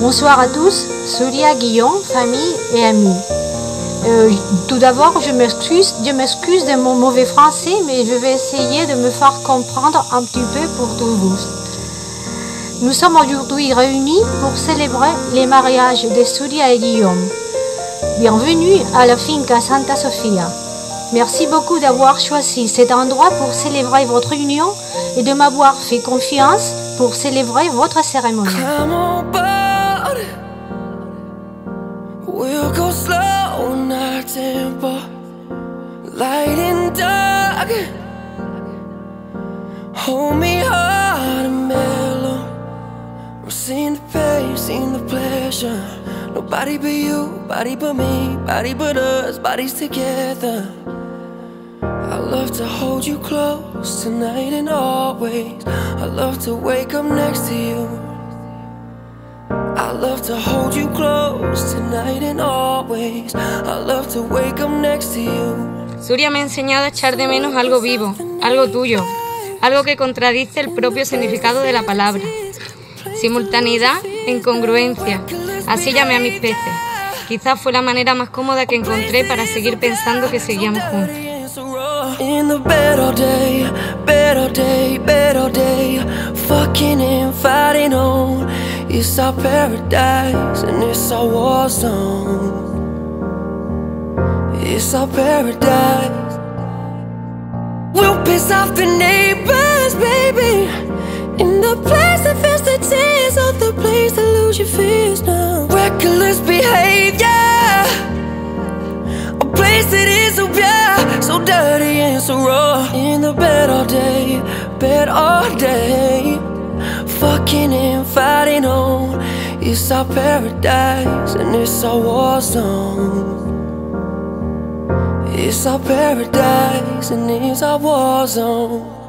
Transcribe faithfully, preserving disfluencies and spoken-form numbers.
Bonsoir à tous, Solia, Guillaume, famille et amis. Euh, tout d'abord, je m'excuse, je m'excuse de mon mauvais français, mais je vais essayer de me faire comprendre un petit peu pour tous vous. Nous sommes aujourd'hui réunis pour célébrer les mariages de Solia et Guillaume. Bienvenue à la Finca Santa Sofia. Merci beaucoup d'avoir choisi cet endroit pour célébrer votre union et de m'avoir fait confiance pour célébrer votre cérémonie. We'll go slow, not tempo, light and dark. Hold me hard and mellow. I'm seeing the pain, seeing the pleasure. Nobody but you, body but me, body but us, bodies together. I love to hold you close tonight and always. I love to wake up next to you. I love to hold you close tonight and always. I love to wake up next to you. Surya me ha enseñado a echar de menos algo vivo, algo tuyo, algo que contradice el propio significado de la palabra. Simultaneidad en congruencia, así llamé a mis peces. Quizás fue la manera más cómoda que encontré para seguir pensando que seguíamos juntos. In the better day, better day, better day, fucking and fighting on. It's our paradise and it's our war zone. It's our paradise. We'll piss off the neighbors, baby. In the place that feels the tears of the place that lose your fears now. Reckless behavior, a place that is so pure, so dirty and so raw. In the bed all day, bed all day, fucking and fighting on. It's our paradise and it's our war zone. It's our paradise and it's our war zone.